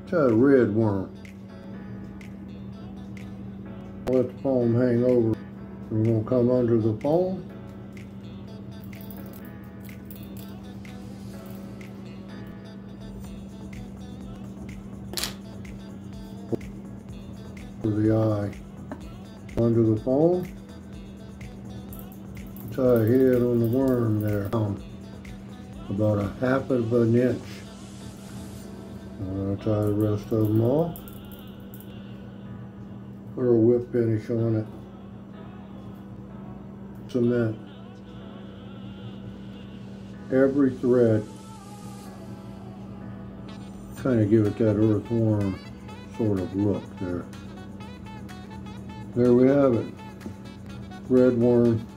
Try a red worm. Let the foam hang over. We're going to come under the foam. For the eye. Under the foam. Tie a head on the worm there. About a half of an inch. I'm going to tie the rest of them off. Put a whip finish on it. Cement every thread. Kind of give it that earthworm sort of look there. There we have it. Red worm